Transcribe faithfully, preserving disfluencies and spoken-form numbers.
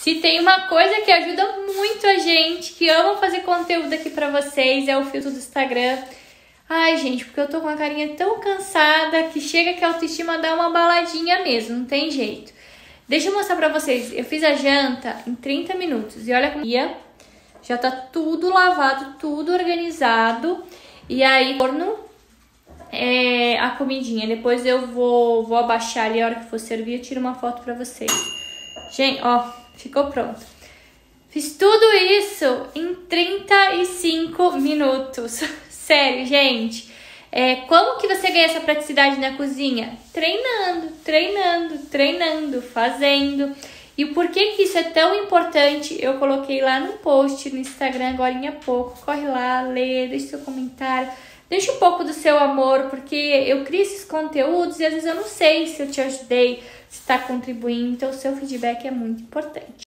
Se tem uma coisa que ajuda muito a gente, que ama fazer conteúdo aqui pra vocês, é o filtro do Instagram. Ai, gente, porque eu tô com a carinha tão cansada que chega que a autoestima dá uma baladinha mesmo, não tem jeito. Deixa eu mostrar pra vocês, eu fiz a janta em trinta minutos e olha como ia. Já tá tudo lavado, tudo organizado. E aí, forno, é, a comidinha. Depois eu vou, vou abaixar ali, a hora que for servir, eu tiro uma foto pra vocês. Gente, ó, ficou pronto. Fiz tudo isso em trinta e cinco minutos. Sério, gente. É, como que você ganha essa praticidade na cozinha? Treinando, treinando, treinando, fazendo. E por que que isso é tão importante? Eu coloquei lá no post no Instagram agora há pouco. Corre lá, lê, deixa seu comentário. Deixa um pouco do seu amor, porque eu crio esses conteúdos e às vezes eu não sei se eu te ajudei, se está contribuindo. Então o seu feedback é muito importante.